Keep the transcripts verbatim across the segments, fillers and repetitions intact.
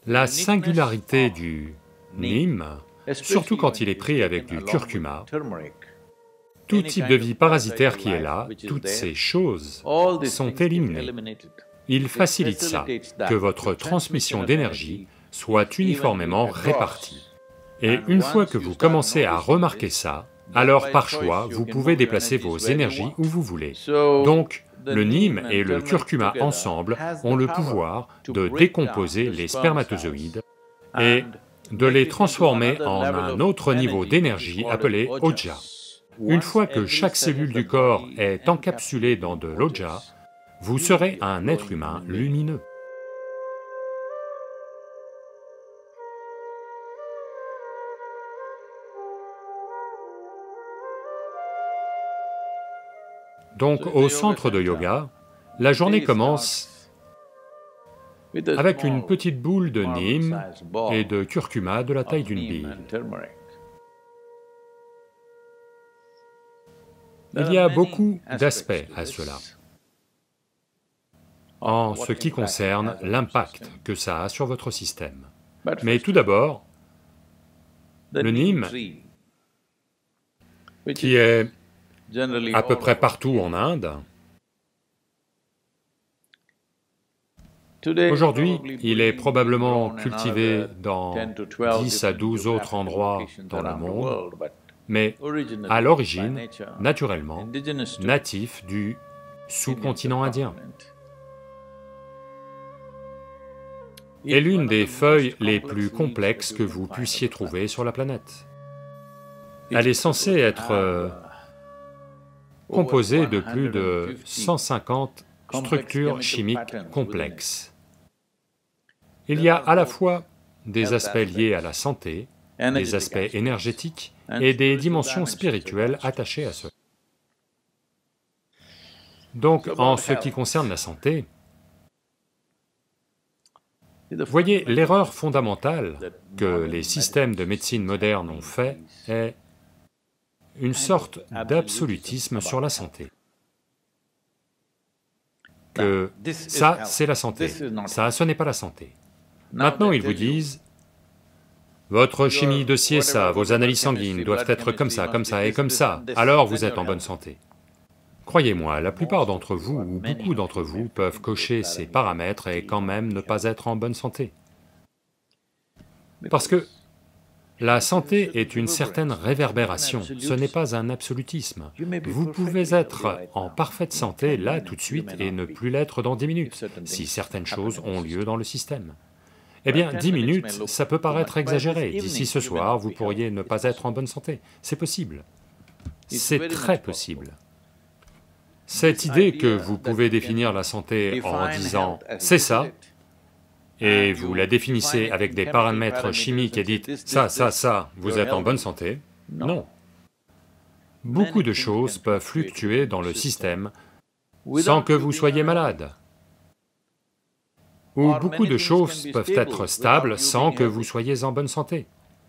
La singularité du neem, surtout quand il est pris avec du curcuma, tout type de vie parasitaire qui est là, toutes ces choses sont éliminées. Il facilite ça, que votre transmission d'énergie soit uniformément répartie. Et une fois que vous commencez à remarquer ça, alors par choix, vous pouvez déplacer vos énergies où vous voulez. Donc, le neem et le curcuma ensemble ont le pouvoir de décomposer les spermatozoïdes et de les transformer en un autre niveau d'énergie appelé oja. Une fois que chaque cellule du corps est encapsulée dans de l'oja, vous serez un être humain lumineux. Donc au centre de yoga, la journée commence avec une petite boule de neem et de curcuma de la taille d'une bille. Il y a beaucoup d'aspects à cela, en ce qui concerne l'impact que ça a sur votre système. Mais tout d'abord, le neem, qui est à peu près partout en Inde, aujourd'hui, il est probablement cultivé dans dix à douze autres endroits dans le monde, mais à l'origine, naturellement, natif du sous-continent indien. Est l'une des feuilles les plus complexes que vous puissiez trouver sur la planète. Elle est censée être euh, composée de plus de cent cinquante structures chimiques complexes. Il y a à la fois des aspects liés à la santé, des aspects énergétiques et des dimensions spirituelles attachées à cela. Donc, en ce qui concerne la santé, voyez, l'erreur fondamentale que les systèmes de médecine moderne ont fait est une sorte d'absolutisme sur la santé. Que ça, c'est la santé, ça, ce n'est pas la santé. Maintenant, ils vous disent, votre chimie de ci et ça, vos analyses sanguines doivent être comme ça, comme ça et comme ça, alors vous êtes en bonne santé. Croyez-moi, la plupart d'entre vous, ou beaucoup d'entre vous, peuvent cocher ces paramètres et quand même ne pas être en bonne santé. Parce que la santé est une certaine réverbération, ce n'est pas un absolutisme. Vous pouvez être en parfaite santé là tout de suite et ne plus l'être dans dix minutes, si certaines choses ont lieu dans le système. Eh bien, dix minutes, ça peut paraître exagéré, d'ici ce soir, vous pourriez ne pas être en bonne santé, c'est possible. C'est très possible. Cette idée que vous pouvez définir la santé en disant « c'est ça », et vous la définissez avec des paramètres chimiques et dites « ça, ça, ça, vous êtes en bonne santé », non. Beaucoup de choses peuvent fluctuer dans le système sans que vous soyez malade. Ou beaucoup de choses peuvent être stables sans que vous soyez en bonne santé.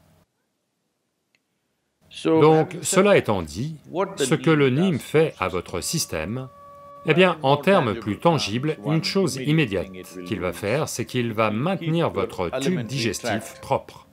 Donc, cela étant dit, ce que le neem fait à votre système, eh bien, en termes plus tangibles, une chose immédiate qu'il va faire, c'est qu'il va maintenir votre tube digestif propre.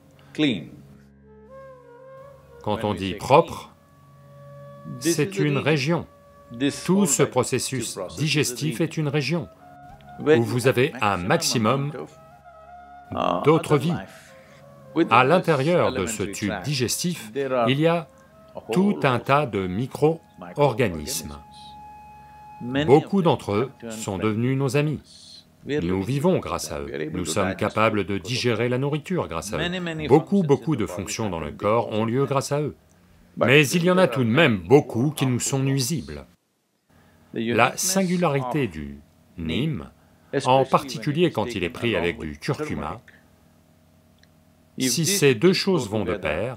Quand on dit propre, c'est une région. Tout ce processus digestif est une région où vous avez un maximum d'autres vies. À l'intérieur de ce tube digestif, il y a tout un tas de micro-organismes. Beaucoup d'entre eux sont devenus nos amis. Nous vivons grâce à eux, nous sommes capables de digérer la nourriture grâce à eux. Beaucoup, beaucoup de fonctions dans le corps ont lieu grâce à eux. Mais il y en a tout de même beaucoup qui nous sont nuisibles. La singularité du neem, en particulier quand il est pris avec du curcuma, si ces deux choses vont de pair,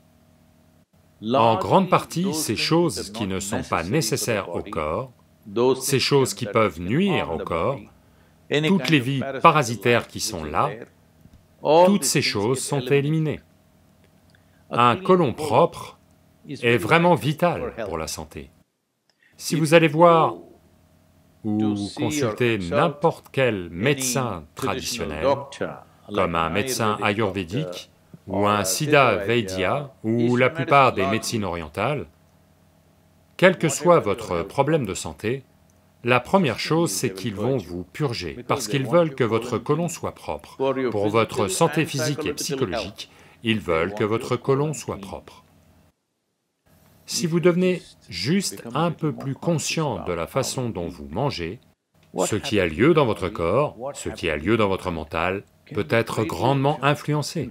en grande partie, ces choses qui ne sont pas nécessaires au corps, ces choses qui peuvent nuire au corps, toutes les vies parasitaires qui sont là, toutes ces choses sont éliminées. Un côlon propre est vraiment vital pour la santé. Si vous allez voir ou consulter n'importe quel médecin traditionnel, comme un médecin ayurvédique, ou un Siddha Vaidya, ou la plupart des médecines orientales, quel que soit votre problème de santé, la première chose c'est qu'ils vont vous purger, parce qu'ils veulent que votre côlon soit propre. Pour votre santé physique et psychologique, ils veulent que votre côlon soit propre. Si vous devenez juste un peu plus conscient de la façon dont vous mangez, ce qui a lieu dans votre corps, ce qui a lieu dans votre mental, peut être grandement influencé.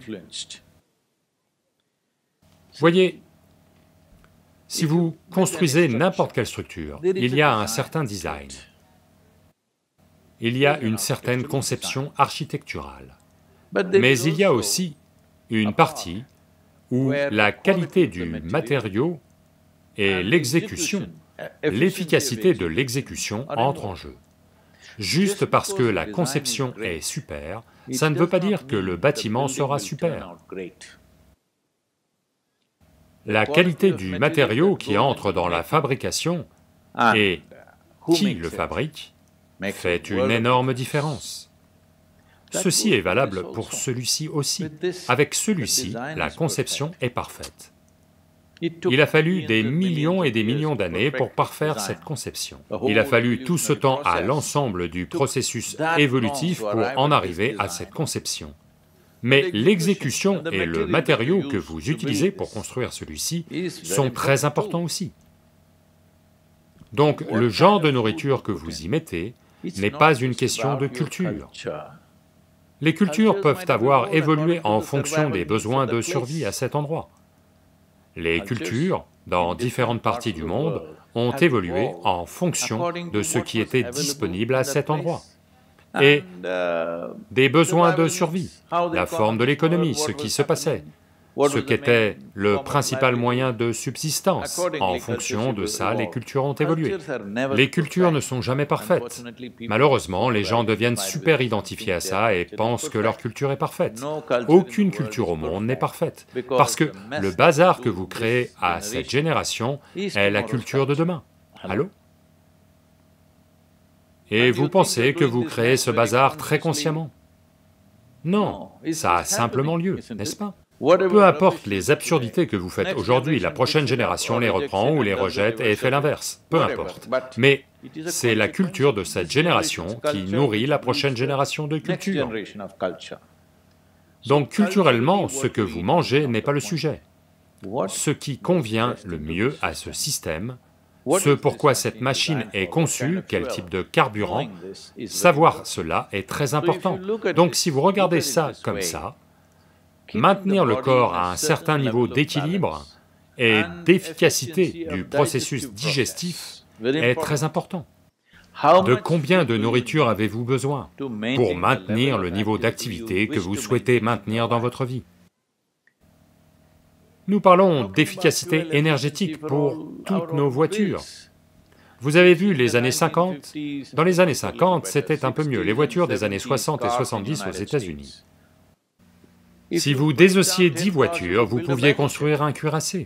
Voyez, si vous construisez n'importe quelle structure, il y a un certain design, il y a une certaine conception architecturale, mais il y a aussi une partie où la qualité du matériau et l'exécution, l'efficacité de l'exécution entrent en jeu. Juste parce que la conception est super, ça ne veut pas dire que le bâtiment sera super. La qualité du matériau qui entre dans la fabrication et qui le fabrique fait une énorme différence. Ceci est valable pour celui-ci aussi. Avec celui-ci, la conception est parfaite. Il a fallu des millions et des millions d'années pour parfaire cette conception. Il a fallu tout ce temps à l'ensemble du processus évolutif pour en arriver à cette conception. Mais l'exécution et le matériau que vous utilisez pour construire celui-ci sont très importants aussi. Donc le genre de nourriture que vous y mettez n'est pas une question de culture. Les cultures peuvent avoir évolué en fonction des besoins de survie à cet endroit. Les cultures, dans différentes parties du monde, ont évolué en fonction de ce qui était disponible à cet endroit. Et des besoins de survie, la forme de l'économie, ce qui se passait, ce qu'était le principal moyen de subsistance. En fonction de ça, les cultures ont évolué. Les cultures ne sont jamais parfaites. Malheureusement, les gens deviennent super identifiés à ça et pensent que leur culture est parfaite. Aucune culture au monde n'est parfaite, parce que le bazar que vous créez à cette génération est la culture de demain. Allô? Et vous pensez que vous créez ce bazar très consciemment? Non, ça a simplement lieu, n'est-ce pas? Peu importe les absurdités que vous faites aujourd'hui, la prochaine génération les reprend ou les rejette et fait l'inverse, peu importe. Mais c'est la culture de cette génération qui nourrit la prochaine génération de culture. Donc culturellement, ce que vous mangez n'est pas le sujet. Ce qui convient le mieux à ce système, ce pourquoi cette machine est conçue, quel type de carburant, savoir cela est très important. Donc si vous regardez ça comme ça, maintenir le corps à un certain niveau d'équilibre et d'efficacité du processus digestif est très important. De combien de nourriture avez-vous besoin pour maintenir le niveau d'activité que vous souhaitez maintenir dans votre vie? Nous parlons d'efficacité énergétique pour toutes nos voitures. Vous avez vu les années cinquante? Dans les années cinquante, c'était un peu mieux, les voitures des années soixante et soixante-dix aux États-Unis. Si vous désossiez dix voitures, vous pouviez construire un cuirassé.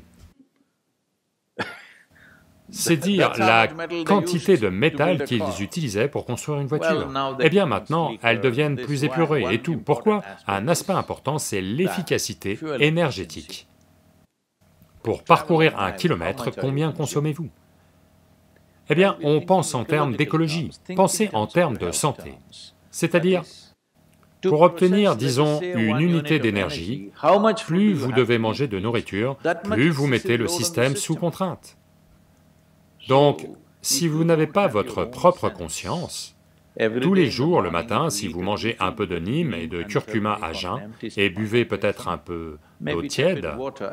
C'est dire la quantité de métal qu'ils utilisaient pour construire une voiture. Eh bien maintenant, elles deviennent plus épurées et tout. Pourquoi? Un aspect important, c'est l'efficacité énergétique. Pour parcourir un kilomètre, combien consommez-vous? Eh bien, on pense en termes d'écologie, pensez en termes de santé. C'est-à-dire, pour obtenir, disons, une unité d'énergie, plus vous devez manger de nourriture, plus vous mettez le système sous contrainte. Donc, si vous n'avez pas votre propre conscience, tous les jours, le matin, si vous mangez un peu de nîmes et de curcuma à jeun, et buvez peut-être un peu d'eau tiède,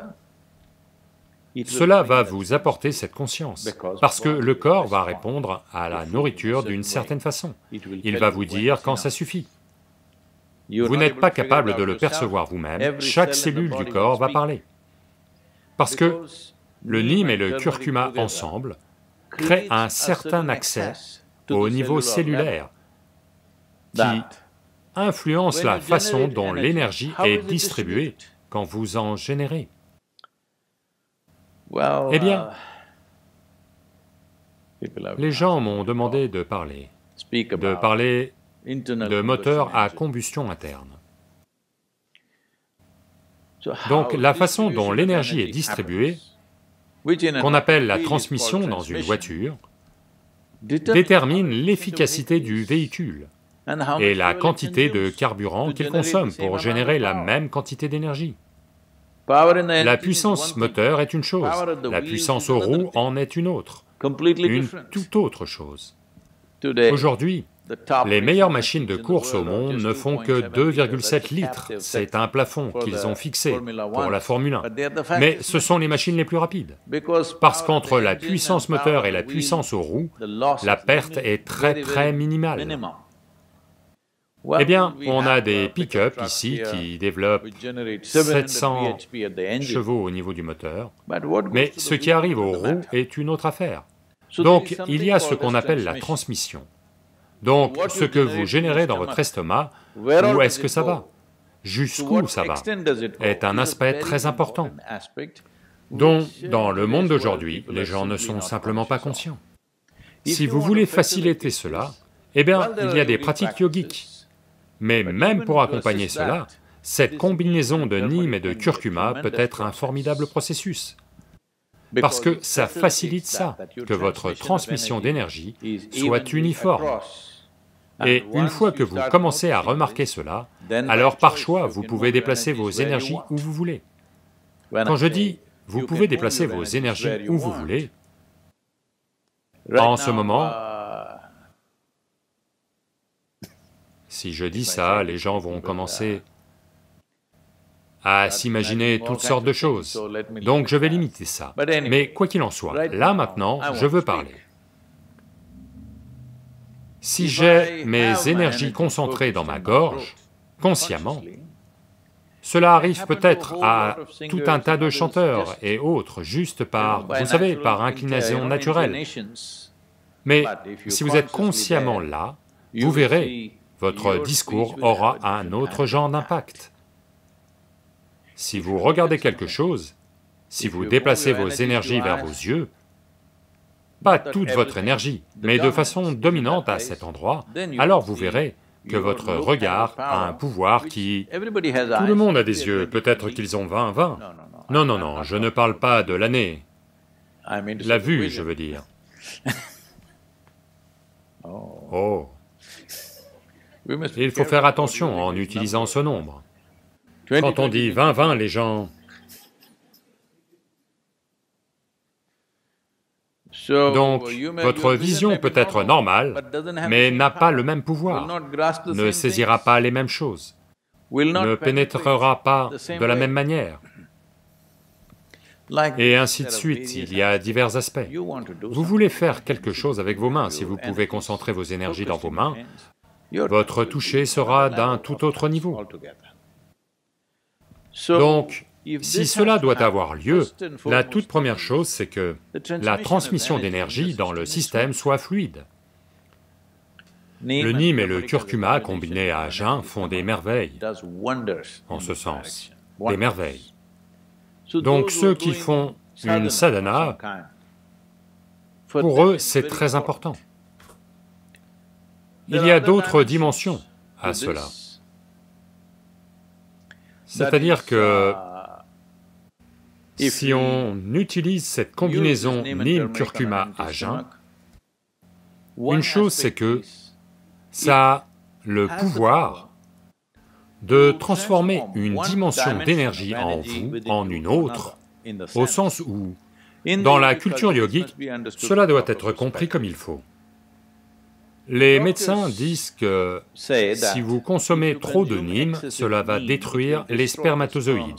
cela va vous apporter cette conscience, parce que le corps va répondre à la nourriture d'une certaine façon. Il va vous dire quand ça suffit. Vous n'êtes pas capable de le percevoir vous-même, chaque cellule du corps va parler. Parce que le nîmes et le curcuma ensemble créent un certain accès au niveau cellulaire qui influence la façon dont l'énergie est distribuée quand vous en générez. Eh bien, les gens m'ont demandé de parler, de parler de moteurs à combustion interne. Donc la façon dont l'énergie est distribuée, qu'on appelle la transmission dans une voiture, détermine l'efficacité du véhicule et la quantité de carburant qu'il consomme pour générer la même quantité d'énergie. La puissance moteur est une chose, la puissance aux roues en est une autre, une toute autre chose. Aujourd'hui, les meilleures machines de course au monde ne font que deux virgule sept litres, c'est un plafond qu'ils ont fixé pour la Formule un. Mais ce sont les machines les plus rapides, parce qu'entre la puissance moteur et la puissance aux roues, la perte est très très minimale. Eh bien, on a des pick-up ici qui développent sept cents chevaux au niveau du moteur, mais ce qui arrive aux roues est une autre affaire. Donc, il y a ce qu'on appelle la transmission. Donc, ce que vous générez dans votre estomac, où est-ce que ça va? Jusqu'où ça va? Est un aspect très important, dont, dans le monde d'aujourd'hui, les gens ne sont simplement pas conscients. Si vous voulez faciliter cela, eh bien, il y a des pratiques yogiques. Mais même pour accompagner cela, cette combinaison de Nîmes et de curcuma peut être un formidable processus. Parce que ça facilite ça, que votre transmission d'énergie soit uniforme. Et une fois que vous commencez à remarquer cela, alors par choix, vous pouvez déplacer vos énergies où vous voulez. Quand je dis « vous pouvez déplacer vos énergies où vous voulez », en ce moment, si je dis ça, les gens vont commencer à s'imaginer toutes sortes de choses, donc je vais limiter ça. Mais quoi qu'il en soit, là maintenant, je veux parler. Si j'ai mes énergies concentrées dans ma gorge, consciemment, cela arrive peut-être à tout un tas de chanteurs et autres, juste par, vous savez, par inclination naturelle. Mais si vous êtes consciemment là, vous verrez, votre discours aura un autre genre d'impact. Si vous regardez quelque chose, si vous déplacez vos énergies vers vos yeux, pas toute votre énergie, mais de façon dominante à cet endroit, alors vous verrez que votre regard a un pouvoir qui... Tout le monde a des yeux, peut-être qu'ils ont vingt, vingt. Non, non, non, je ne parle pas de l'année. La vue, je veux dire. Oh. Il faut faire attention en utilisant ce nombre. Quand on dit vingt, vingt, les gens... Donc, votre vision peut être normale, mais n'a pas le même pouvoir, ne saisira pas les mêmes choses, ne pénétrera pas de la même manière, et ainsi de suite, il y a divers aspects. Vous voulez faire quelque chose avec vos mains, si vous pouvez concentrer vos énergies dans vos mains, votre toucher sera d'un tout autre niveau. Donc, si cela doit avoir lieu, la toute première chose, c'est que la transmission d'énergie dans le système soit fluide. Le Nîmes et le curcuma combinés à jeun font des merveilles, en ce sens, des merveilles. Donc ceux qui font une sadhana, pour eux c'est très important. Il y a d'autres dimensions à cela. C'est-à-dire que si on utilise cette combinaison Nîmes-curcuma à jeun, une chose c'est que ça a le pouvoir de transformer une dimension d'énergie en vous en une autre, au sens où, dans la culture yogique, cela doit être compris comme il faut. Les médecins disent que si vous consommez trop de Nîmes, cela va détruire les spermatozoïdes.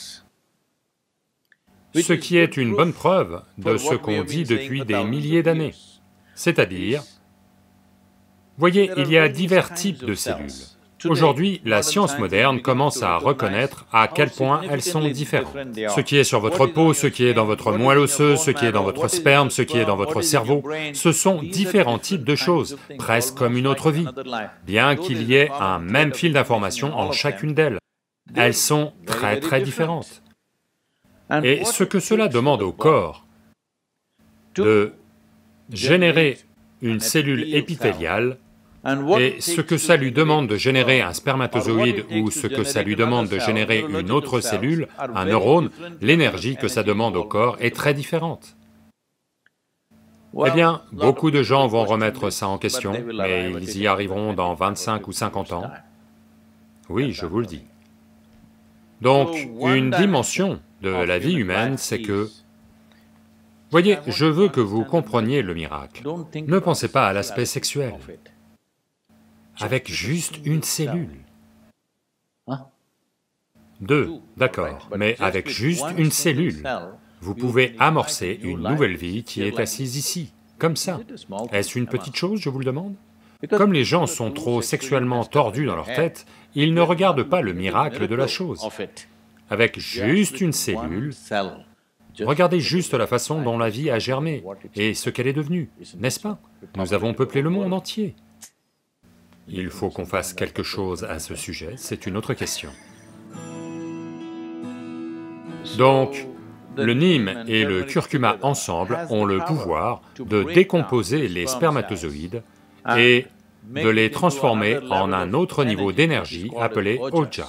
Ce qui est une bonne preuve de ce qu'on dit depuis des milliers d'années. C'est-à-dire, voyez, il y a divers types de cellules. Aujourd'hui, la science moderne commence à reconnaître à quel point elles sont différentes. Ce qui est sur votre peau, ce qui est dans votre moelle osseuse, ce qui est dans votre sperme, ce qui est dans votre cerveau, ce sont différents types de choses, presque comme une autre vie, bien qu'il y ait un même fil d'information en chacune d'elles. Elles sont très très différentes. Et ce que cela demande au corps, de générer une cellule épithéliale Et ce que ça lui demande de générer un spermatozoïde ou ce que ça lui demande de générer une autre cellule, un neurone, l'énergie que ça demande au corps est très différente. Eh bien, beaucoup de gens vont remettre ça en question, mais ils y arriveront dans vingt-cinq ou cinquante ans. Oui, je vous le dis. Donc, une dimension de la vie humaine, c'est que... Voyez, je veux que vous compreniez le miracle. Ne pensez pas à l'aspect sexuel. Avec juste une cellule. Deux, d'accord, mais avec juste une cellule, vous pouvez amorcer une nouvelle vie qui est assise ici, comme ça. Est-ce une petite chose, je vous le demande? Comme les gens sont trop sexuellement tordus dans leur tête, ils ne regardent pas le miracle de la chose. Avec juste une cellule, regardez juste la façon dont la vie a germé et ce qu'elle est devenue, n'est-ce pas? Nous avons peuplé le monde entier. Il faut qu'on fasse quelque chose à ce sujet, c'est une autre question. Donc, le neem et le curcuma ensemble ont le pouvoir de décomposer les spermatozoïdes et de les transformer en un autre niveau d'énergie appelé Oja.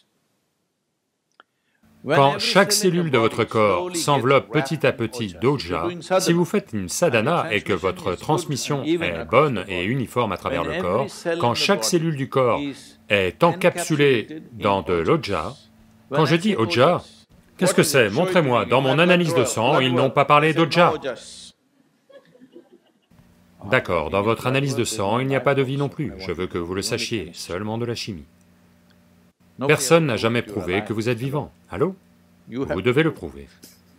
Quand chaque cellule de votre corps s'enveloppe petit à petit d'Oja, si vous faites une sadhana et que votre transmission est bonne et uniforme à travers le corps, quand chaque cellule du corps est encapsulée dans de l'Oja, quand je dis Oja, qu'est-ce que c'est? Montrez-moi, dans mon analyse de sang, ils n'ont pas parlé d'Oja. D'accord, dans votre analyse de sang, il n'y a pas de vie non plus, je veux que vous le sachiez, seulement de la chimie. Personne n'a jamais prouvé que vous êtes vivant, allô? Vous devez le prouver.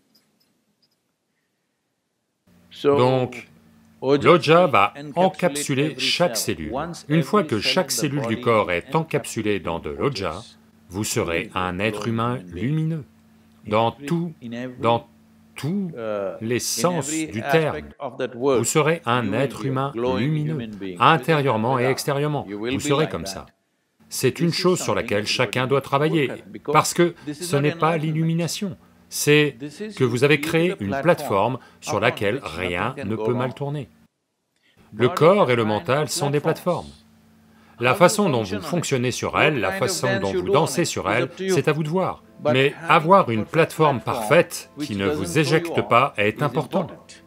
Donc, l'Oja va encapsuler chaque cellule. Une fois que chaque cellule du corps est encapsulée dans de l'Oja, vous serez un être humain lumineux, dans tout, dans tous les sens du terme. Vous serez un être humain lumineux, intérieurement et extérieurement, vous serez comme ça. C'est une chose sur laquelle chacun doit travailler, parce que ce n'est pas l'illumination, c'est que vous avez créé une plateforme sur laquelle rien ne peut mal tourner. Le corps et le mental sont des plateformes. La façon dont vous fonctionnez sur elles, la façon dont vous dansez sur elles, c'est à vous de voir. Mais avoir une plateforme parfaite qui ne vous éjecte pas est important.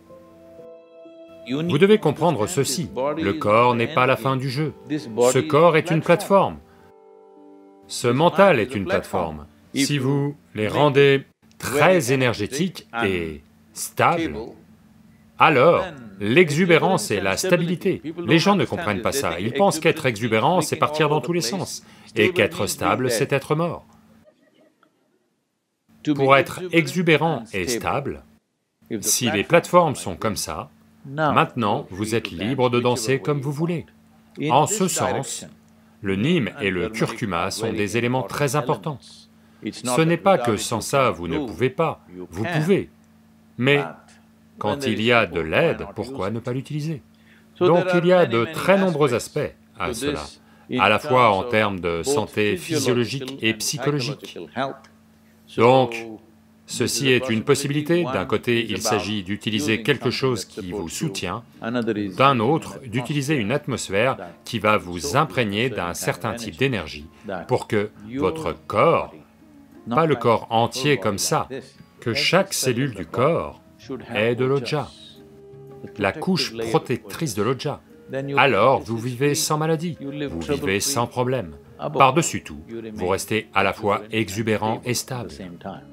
Vous devez comprendre ceci, le corps n'est pas la fin du jeu. Ce corps est une plateforme. Ce mental est une plateforme. Si vous les rendez très énergétiques et stables, alors l'exubérance et la stabilité. Les gens ne comprennent pas ça, ils pensent qu'être exubérant, c'est partir dans tous les sens, et qu'être stable, c'est être mort. Pour être exubérant et stable, si les plateformes sont comme ça, maintenant vous êtes libre de danser comme vous voulez. En ce sens, le neem et le curcuma sont des éléments très importants. Ce n'est pas que sans ça vous ne pouvez pas, vous pouvez, mais quand il y a de l'aide, pourquoi ne pas l'utiliser? Donc il y a de très nombreux aspects à cela, à la fois en termes de santé physiologique et psychologique. Donc, ceci est une possibilité, d'un côté il s'agit d'utiliser quelque chose qui vous soutient, d'un autre d'utiliser une atmosphère qui va vous imprégner d'un certain type d'énergie pour que votre corps, pas le corps entier comme ça, que chaque cellule du corps ait de l'Oja, la couche protectrice de l'Oja. Alors vous vivez sans maladie, vous vivez sans problème. Par-dessus tout, vous restez à la fois exubérant et stable.